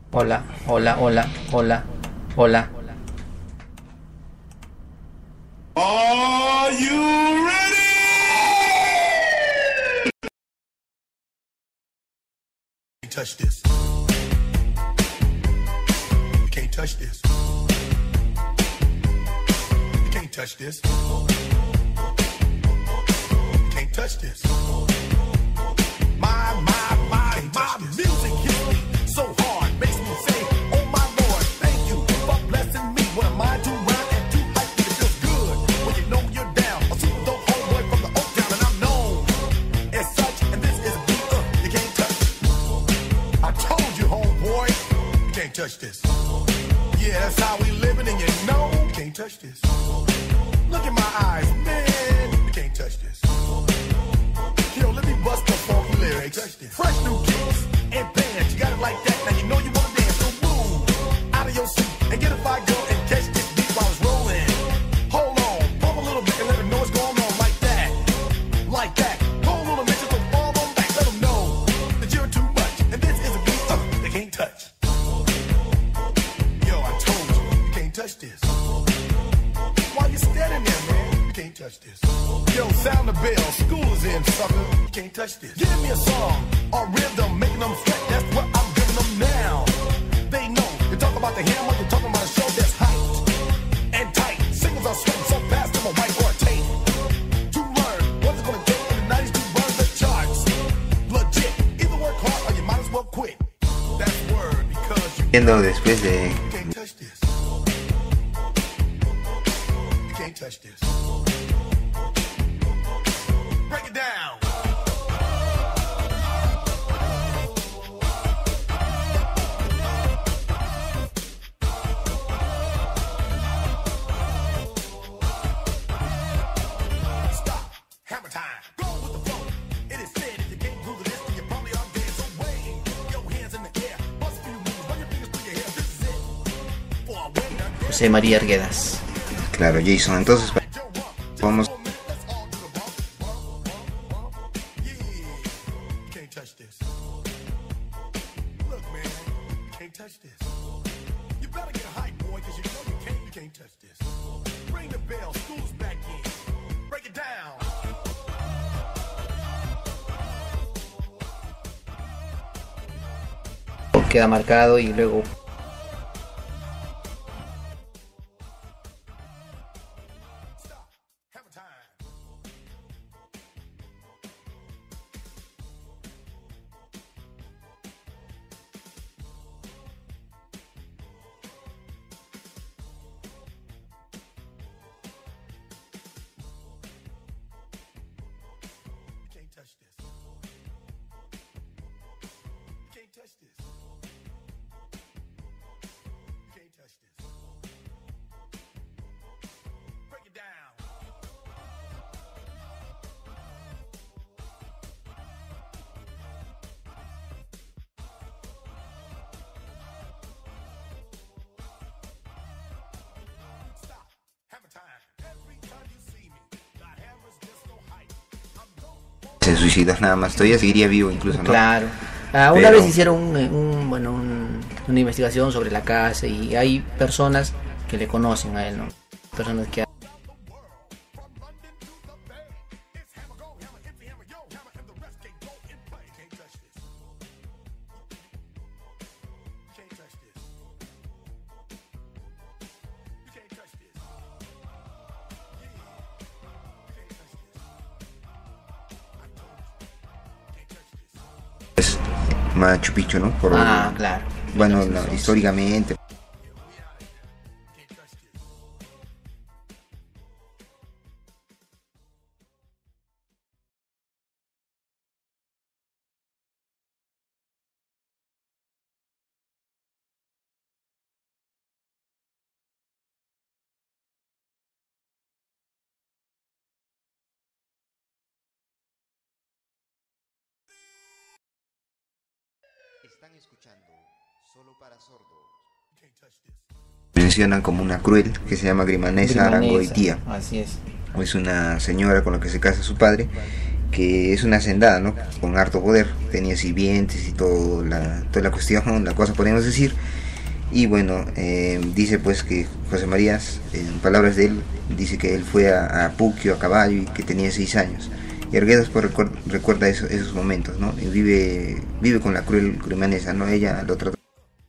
Hola, hola, hola, hola, hola. Are you ready? You can't touch this. You can't touch this. You can't touch this. You can't touch this. My music hits me so hard, makes me say, oh my Lord, thank you for blessing me. What am I to rhyme and too hype? It feels good when you know you're down. A super dope homeboy from the Oak Town, and I'm known as such. And this is a beat you can't touch. I told you, homeboy, you can't touch this. Yeah, that's how we living, and you know you can't touch this. Look in my eyes, man, you can't touch this. Yo, let me bust the funky lyrics. Fresh new kicks and bands, you got it like that. Now you know you wanna dance, so move out of your seat and get a fire girl and catch this beat while it's rolling. Hold on, pump a little bit and let them know what's going on like that, like that. Hold on a minute, just don't fall on back. Let them know that you're too much, and this is a beat they can't touch. Yo, I told you, you can't touch this. Why you standing there, man? You can't touch this. Yo, sound the bell, school is in, sucker. You can't touch this. Give me a song or rhythm, making them sweat. That's what I'm giving them now. They know. You talk about the hammer, you're talking about a show that's hyped and tight. Singles are sweating so fast, I'm a white or a tape. To learn what's it gonna take in the 90s to run the charts. Legit. Either work hard or you might as well quit. That's word because Viendo después de you can't touch this. You can't touch this. Break it down. Stop. Hammer time. Go with the flow. It is said if you can't groove to this, then you probably are dead. So wave your hands in the air. Bust a few moves. Run your fingers through your hair. This is it. For a winner. José María Arguedas. claro, Jason. Entonces vamos. Can't touch this. Look, man, you can't touch this. You better get hype, boy, because you know you can't touch this. Ring the bell, school's back in. Break it down. Queda marcado y luego Stop. Hammer time. You can't touch this. You can't touch this. You can't touch this. Break it down. Stop. Hammer time. Every time you see me, the hammer's just so hype. I'm dope. Se suicidó nada más. Todavía seguiría vivo incluso, ¿no? claro. Una Pero- vez hicieron una investigación sobre la casa y hay personas que le conocen a él, ¿no? Personas que It's hammer go, hammer empty, hammer yo, hammer and the rest can't go in play. Can't touch this. You can't touch this. You can't touch this. Yeah. You can't touch this. I told you. Can't touch this. Es Machu Picchu, ¿no? claro. Bueno, no, históricamente. Can't touch this. Están escuchando solo para sordos. You can't touch this. Mencionan como una cruel que se llama Grimanesa Grimanesa, Arangoitía. así es. Es una señora con la que se casa su padre que es una hacendada, ¿no? Con harto poder, tenía sirvientes y toda la cuestión, la cosa podemos decir. Y bueno, dice pues que José Marías, en palabras de él, dice que él fue a Puquio a caballo y que tenía 6 años. Y Arguedas pues recuerda esos momentos, ¿no? Y vive con la cruel crimanesa, ¿no? Ella lo trata.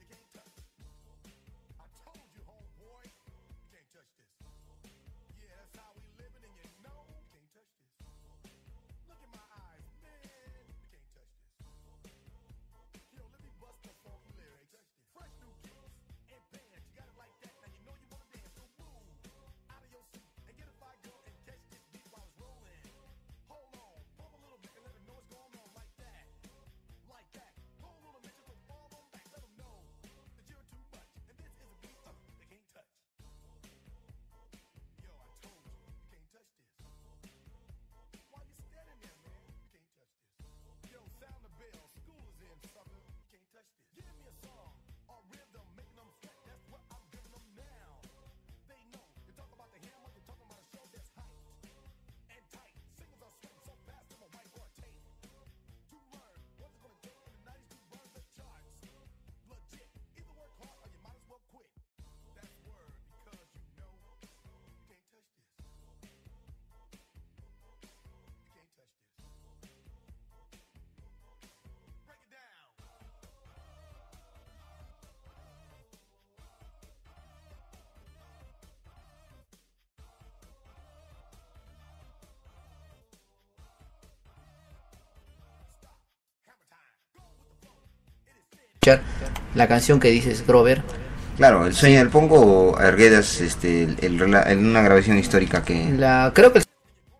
Escuchar la canción que dices, Grover. Claro, el sueño Sí, del Pongo, Arguedas, en una grabación histórica que creo que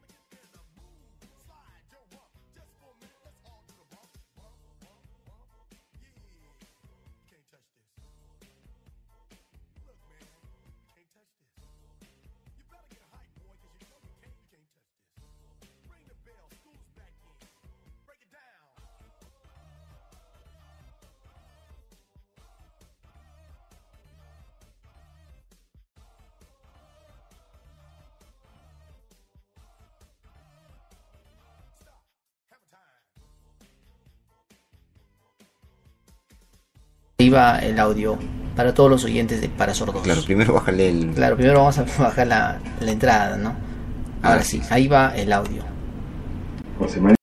iba el audio para todos los oyentes de Para claro, Sordos. primero bájale el... Claro, primero vamos a bajar la entrada, ¿no? Ah, Ahora sí, sí, sí. ahí va el audio. José María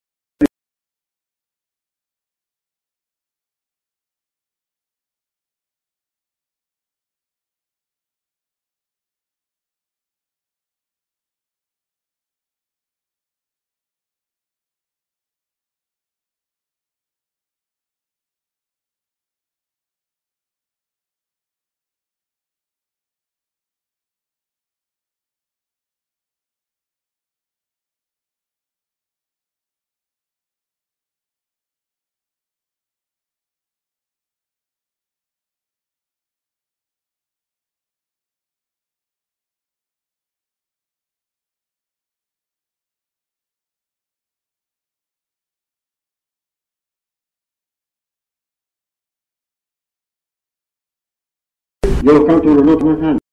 yo canto una nota más alta.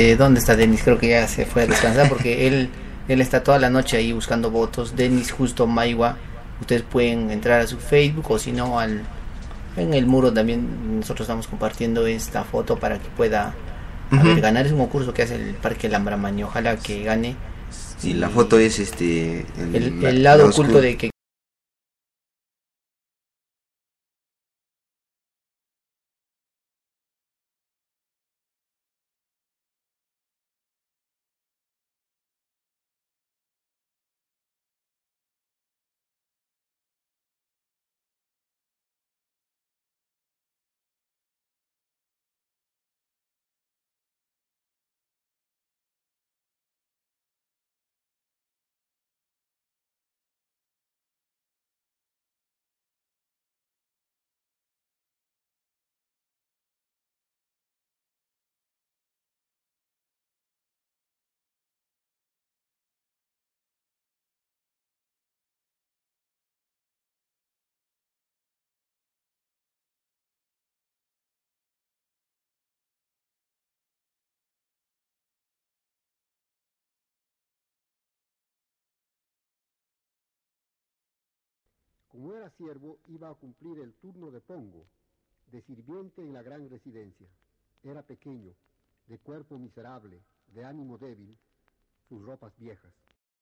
¿Dónde está Denis? Creo que ya se fue a descansar porque él está toda la noche ahí buscando votos. Denis Justo Maiwa. Ustedes pueden entrar a su Facebook o si no en el muro también nosotros estamos compartiendo esta foto para que pueda ganar. Es un concurso que hace el Parque Lambramaño. Ojalá que gane. Sí, la foto es el lado oculto de que Como era siervo, iba a cumplir el turno de pongo, de sirviente en la gran residencia. Era pequeño, de cuerpo miserable, de ánimo débil, sus ropas viejas.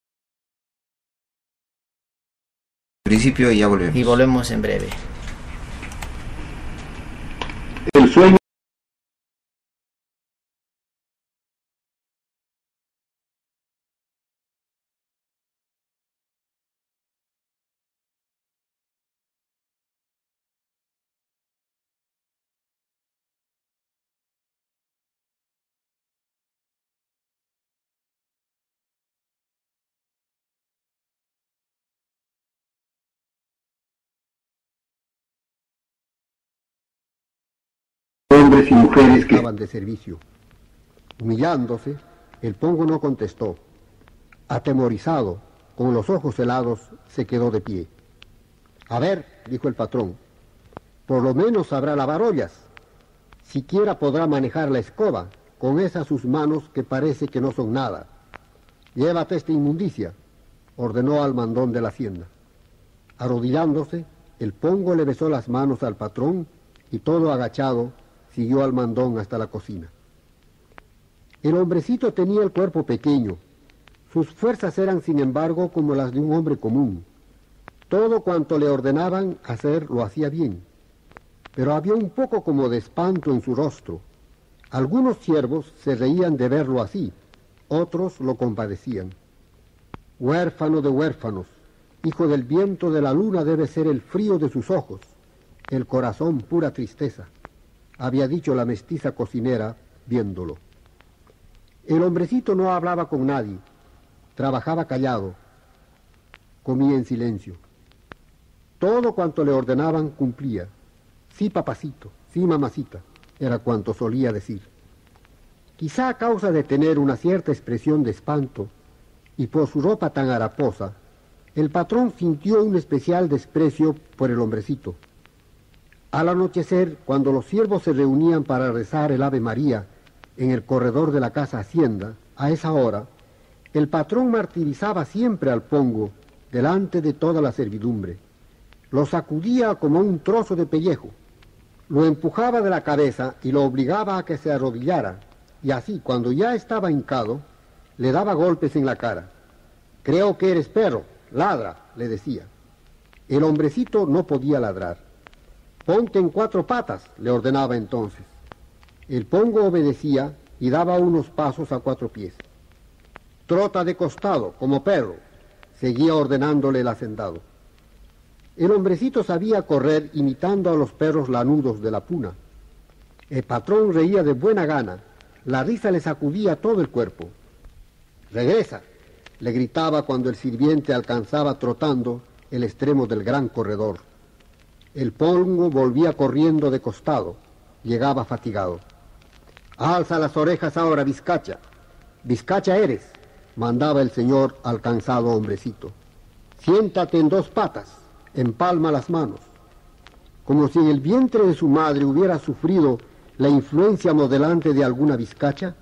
En principio ya volvemos. y volvemos en breve. El sueño de hombres y mujeres que Estaban de servicio. Humillándose, el pongo no contestó. Atemorizado, con los ojos helados, se quedó de pie. A ver, dijo el patrón, por lo menos sabrá lavar ollas. Siquiera podrá manejar la escoba, con esas sus manos que parece que no son nada. Llévate esta inmundicia, ordenó al mandón de la hacienda. Arrodillándose, el pongo le besó las manos al patrón y todo agachado siguió al mandón hasta la cocina. El hombrecito tenía el cuerpo pequeño. Sus fuerzas eran, sin embargo, como las de un hombre común. Todo cuanto le ordenaban hacer lo hacía bien. Pero había un poco como de espanto en su rostro. Algunos siervos se reían de verlo así, otros lo compadecían. Huérfano de huérfanos, hijo del viento de la luna debe ser el frío de sus ojos, el corazón pura tristeza, había dicho la mestiza cocinera viéndolo. El hombrecito no hablaba con nadie, trabajaba callado, comía en silencio. Todo cuanto le ordenaban cumplía. Sí, papacito, sí, mamacita, era cuanto solía decir. Quizá a causa de tener una cierta expresión de espanto y por su ropa tan haraposa, el patrón sintió un especial desprecio por el hombrecito. Al anochecer, cuando los siervos se reunían para rezar el Ave María en el corredor de la casa Hacienda, a esa hora, el patrón martirizaba siempre al pongo delante de toda la servidumbre. Lo sacudía como un trozo de pellejo, lo empujaba de la cabeza y lo obligaba a que se arrodillara, y así, cuando ya estaba hincado, le daba golpes en la cara. «Creo que eres perro, ladra», le decía. El hombrecito no podía ladrar. «Ponte en 4 patas», le ordenaba entonces. El pongo obedecía y daba unos pasos a 4 pies. «Trota de costado, como perro», seguía ordenándole el hacendado. El hombrecito sabía correr imitando a los perros lanudos de la puna. El patrón reía de buena gana, la risa le sacudía todo el cuerpo. «Regresa», le gritaba cuando el sirviente alcanzaba trotando el extremo del gran corredor. El pongo volvía corriendo de costado, llegaba fatigado. «Alza las orejas ahora, Vizcacha. Vizcacha eres», mandaba el señor al cansado hombrecito. «Siéntate en 2 patas, empalma las manos». Como si en el vientre de su madre hubiera sufrido la influencia modelante de alguna vizcacha,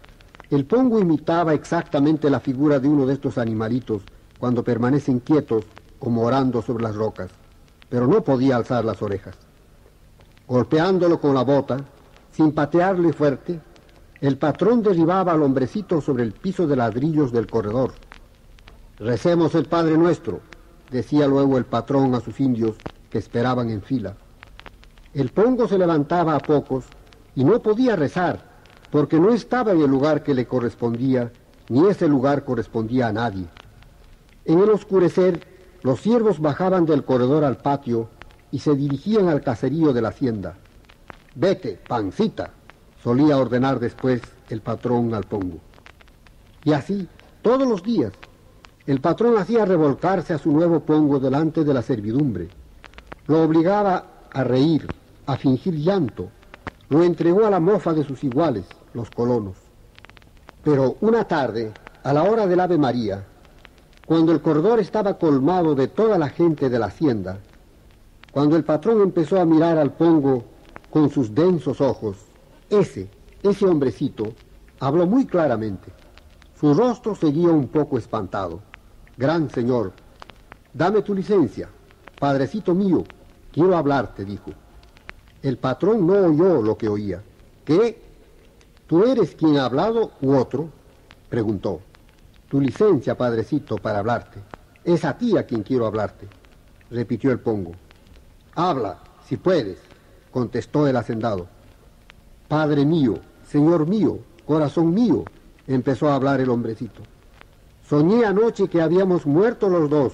El pongo imitaba exactamente la figura de uno de estos animalitos cuando permanecen quietos como orando sobre las rocas, pero no podía alzar las orejas. Golpeándolo con la bota, sin patearle fuerte, el patrón derribaba al hombrecito sobre el piso de ladrillos del corredor. «Recemos el Padre Nuestro», decía luego el patrón a sus indios que esperaban en fila. El pongo se levantaba a pocos y no podía rezar, porque no estaba en el lugar que le correspondía, ni ese lugar correspondía a nadie. En el oscurecer, los siervos bajaban del corredor al patio y se dirigían al caserío de la hacienda. «Vete, pancita», solía ordenar después el patrón al pongo. Y así, todos los días, el patrón hacía revolcarse a su nuevo pongo delante de la servidumbre. Lo obligaba a reír, a fingir llanto. Lo entregó a la mofa de sus iguales, los colonos. Pero una tarde, a la hora del Ave María, cuando el corredor estaba colmado de toda la gente de la hacienda, cuando el patrón empezó a mirar al pongo con sus densos ojos, ese hombrecito habló muy claramente. Su rostro seguía un poco espantado. «Gran señor, dame tu licencia. Padrecito mío, quiero hablarte», dijo. El patrón no oyó lo que oía. «¿Qué? ¿Tú eres quien ha hablado u otro?», preguntó. «Tu licencia, padrecito, para hablarte. Es a ti a quien quiero hablarte», repitió el pongo. «Habla, si puedes», contestó el hacendado. «Padre mío, señor mío, corazón mío», empezó a hablar el hombrecito. «Soñé anoche que habíamos muerto los dos,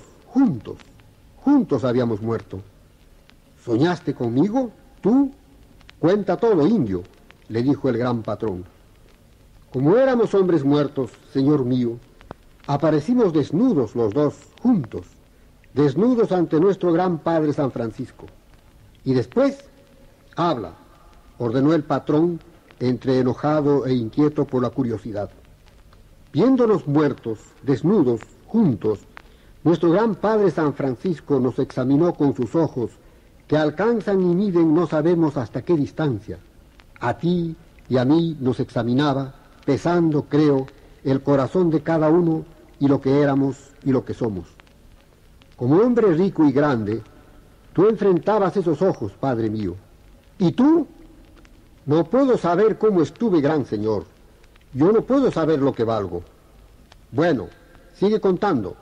juntos habíamos muerto». «¿Soñaste conmigo? ¿Tú? Cuenta todo, indio», le dijo el gran patrón. «Como éramos hombres muertos, señor mío, aparecimos desnudos los dos, juntos, desnudos ante nuestro gran padre San Francisco. Y después, habla», ordenó el patrón, entre enojado e inquieto por la curiosidad. «Viéndonos muertos, desnudos, juntos, nuestro gran padre San Francisco nos examinó con sus ojos, que alcanzan y miden no sabemos hasta qué distancia. A ti y a mí nos examinaba, pesando, creo, el corazón de cada uno y lo que éramos y lo que somos. Como hombre rico y grande, tú enfrentabas esos ojos, padre mío. ¿Y tú? No puedo saber cómo estuve, gran señor. Yo no puedo saber lo que valgo». «Bueno, sigue contando».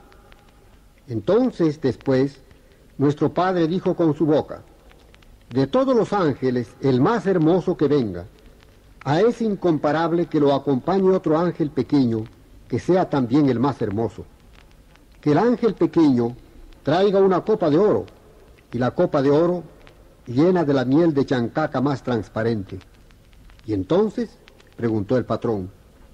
Entonces, después, nuestro padre dijo con su boca: «De todos los ángeles, el más hermoso que venga, a ese incomparable que lo acompañe otro ángel pequeño, que sea también el más hermoso. Que el ángel pequeño traiga una copa de oro, y la copa de oro llena de la miel de chancaca más transparente». «¿Y entonces?», preguntó el patrón.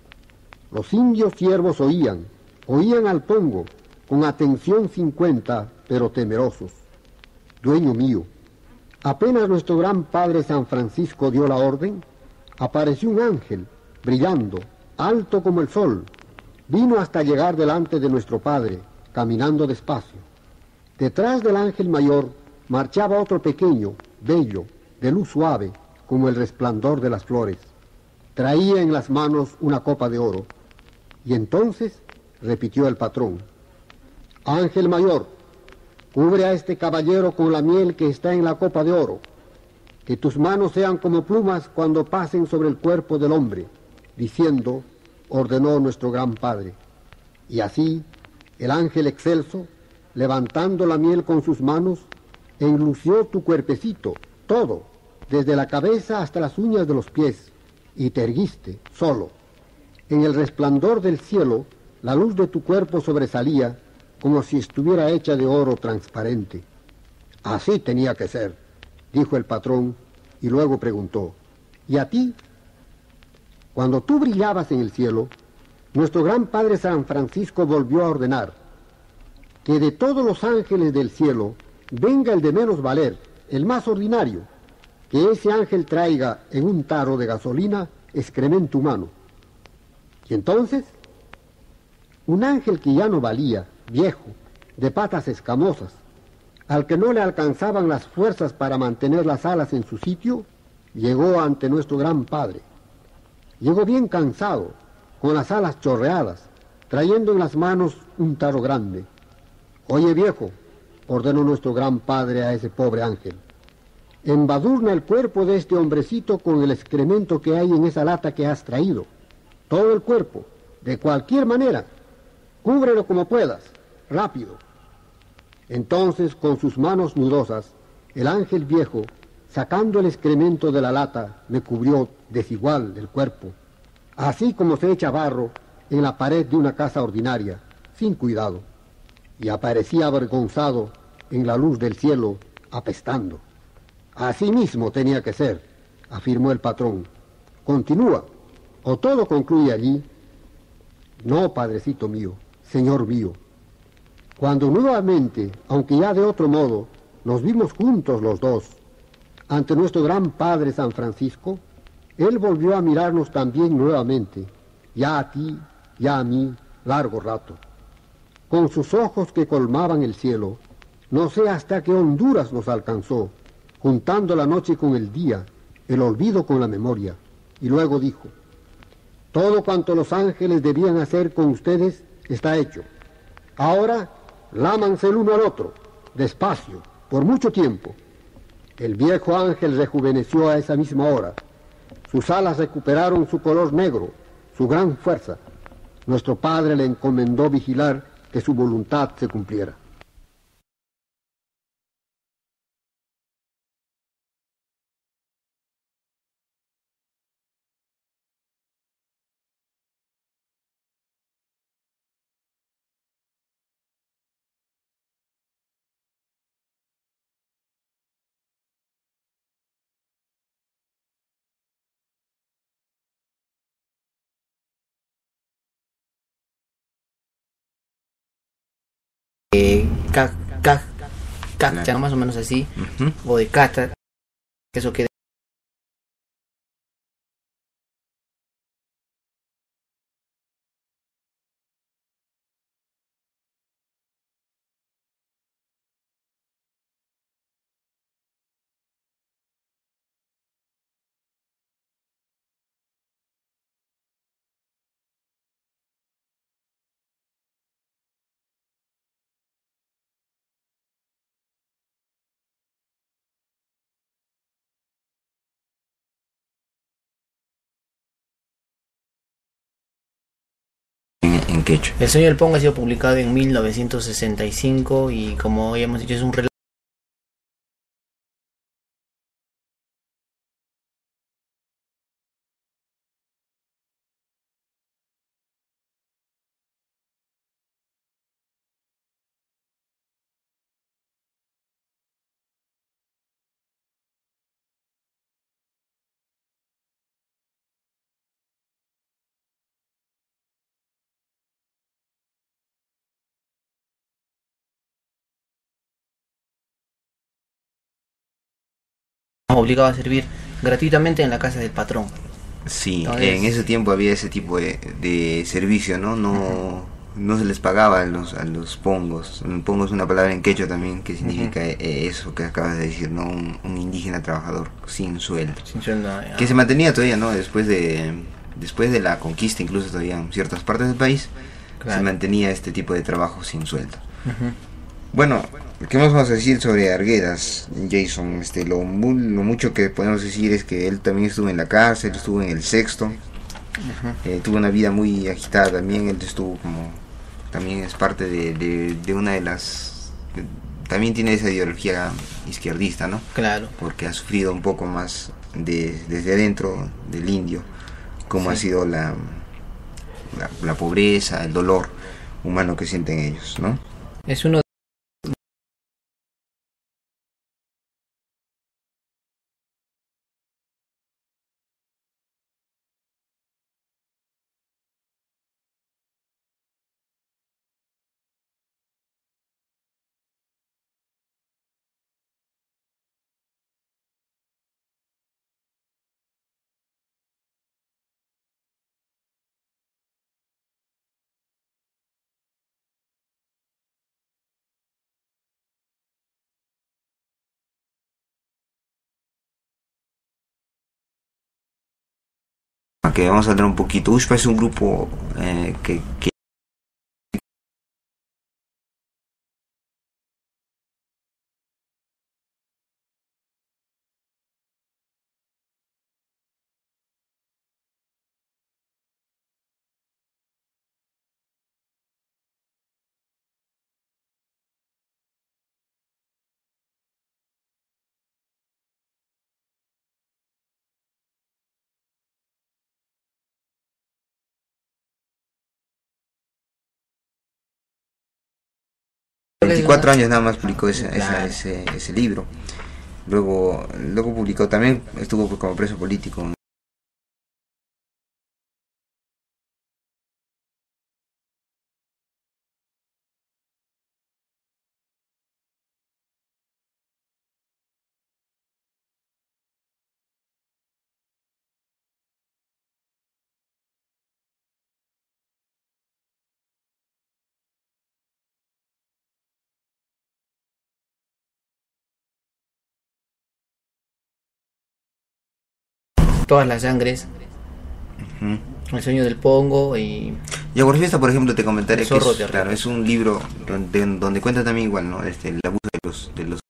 Los indios siervos oían al pongo, con atención 50, pero temerosos. «Dueño mío, apenas nuestro gran padre San Francisco dio la orden, apareció un ángel, brillando, alto como el sol. Vino hasta llegar delante de nuestro padre, caminando despacio. Detrás del ángel mayor marchaba otro pequeño, bello, de luz suave, como el resplandor de las flores. Traía en las manos una copa de oro. Y entonces, repitió el patrón: «Ángel mayor, cubre a este caballero con la miel que está en la copa de oro. Que tus manos sean como plumas cuando pasen sobre el cuerpo del hombre», diciendo, ordenó nuestro gran padre. Y así, el ángel excelso, levantando la miel con sus manos, enlució tu cuerpecito, todo, desde la cabeza hasta las uñas de los pies, y te erguiste, solo. En el resplandor del cielo, la luz de tu cuerpo sobresalía, como si estuviera hecha de oro transparente. «Así tenía que ser», dijo el patrón, y luego preguntó: «¿Y a ti?» «Cuando tú brillabas en el cielo, nuestro gran padre San Francisco volvió a ordenar que de todos los ángeles del cielo venga el de menos valer, el más ordinario, que ese ángel traiga en un tarro de gasolina excremento humano. Y entonces, un ángel que ya no valía, viejo, de patas escamosas, al que no le alcanzaban las fuerzas para mantener las alas en su sitio, llegó ante nuestro gran padre. Llegó bien cansado, con las alas chorreadas, trayendo en las manos un tarro grande. Oye viejo, ordenó nuestro gran padre a ese pobre ángel, embadurna el cuerpo de este hombrecito con el excremento que hay en esa lata que has traído. Todo el cuerpo, de cualquier manera. Cúbrelo como puedas, rápido. Entonces, con sus manos nudosas, el ángel viejo, sacando el excremento de la lata, me cubrió desigual el cuerpo, así como se echa barro en la pared de una casa ordinaria, sin cuidado, y aparecía avergonzado en la luz del cielo, apestando. Así mismo tenía que ser, afirmó el patrón. Continúa, o todo concluye allí. No, padrecito mío, señor mío. Cuando nuevamente, aunque ya de otro modo, nos vimos juntos los dos, ante nuestro gran padre San Francisco, él volvió a mirarnos también nuevamente, ya a ti, ya a mí, largo rato. Con sus ojos que colmaban el cielo, no sé hasta qué honduras nos alcanzó, juntando la noche con el día, el olvido con la memoria, y luego dijo: todo cuanto los ángeles debían hacer con ustedes está hecho. Ahora, lámanse el uno al otro, despacio, por mucho tiempo. El viejo ángel rejuveneció a esa misma hora. Sus alas recuperaron su color negro, su gran fuerza. Nuestro padre le encomendó vigilar que su voluntad se cumpliera. Ca- ca- Cacha, Claro. más o menos así, Ujú. o de cata, eso queda. En quechua. El sueño del Pongo ha sido publicado en 1965 y como ya hemos dicho es un relato obligado a servir gratuitamente en la casa del patrón. Sí, Entonces- en ese tiempo había ese tipo de servicio, ¿no? No se les pagaba a los pongos. Un pongo es una palabra en quechua también que significa eso que acabas de decir, ¿no? Un indígena trabajador sin sueldo. Sin sueldo, Que se mantenía todavía, ¿no? Después de la conquista, incluso todavía en ciertas partes del país, Claro. se mantenía este tipo de trabajo sin sueldo. Ujú. Bueno, ¿qué más vamos a decir sobre Arguedas, Jason? Lo mucho que podemos decir es que él también estuvo en la cárcel, estuvo en el Sexto, tuvo una vida muy agitada también, él estuvo como, también es parte de una de las, también tiene esa ideología izquierdista, ¿no? Claro. Porque ha sufrido un poco más desde adentro del indio, como Sí. ha sido la pobreza, el dolor humano que sienten ellos, ¿no? Es uno que vamos a hablar un poquito. USPA es un grupo que ¿Cuál es 24 una? años nada más publicó Claro. ese libro. Luego publicó, también estuvo pues, como preso político. Todas las sangres, Ujú. El sueño del Pongo y Y Aguarfiesta, por ejemplo, te comentaré El que zorro es, de Arriba. claro, es un libro donde cuenta también igual, ¿no? El abuso de los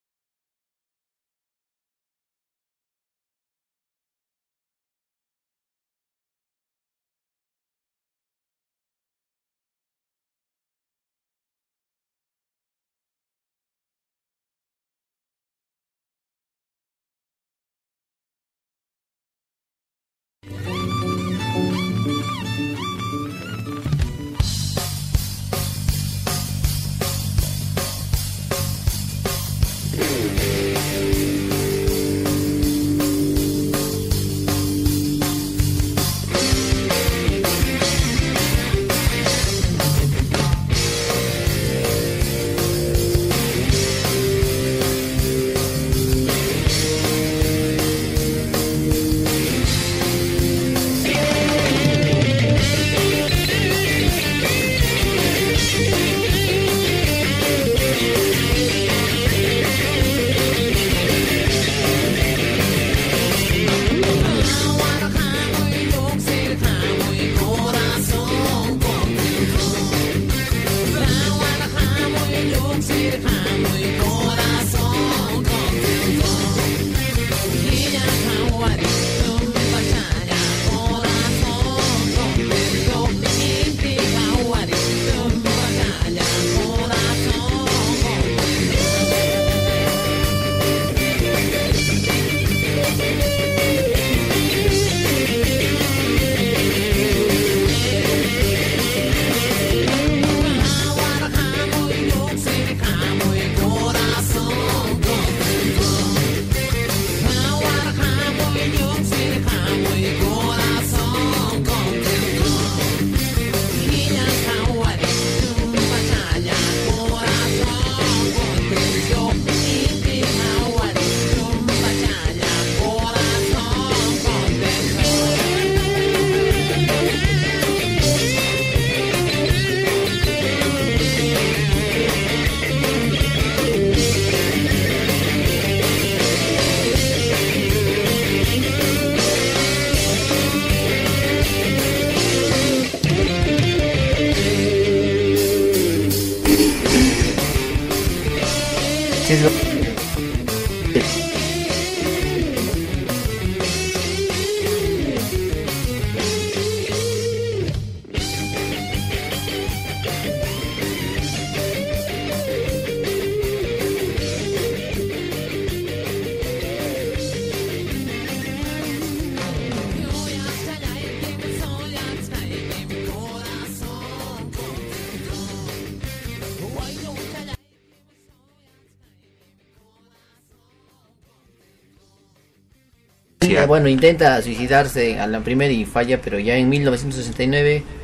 sí, bueno, intenta suicidarse a la primera y falla, pero ya en 1969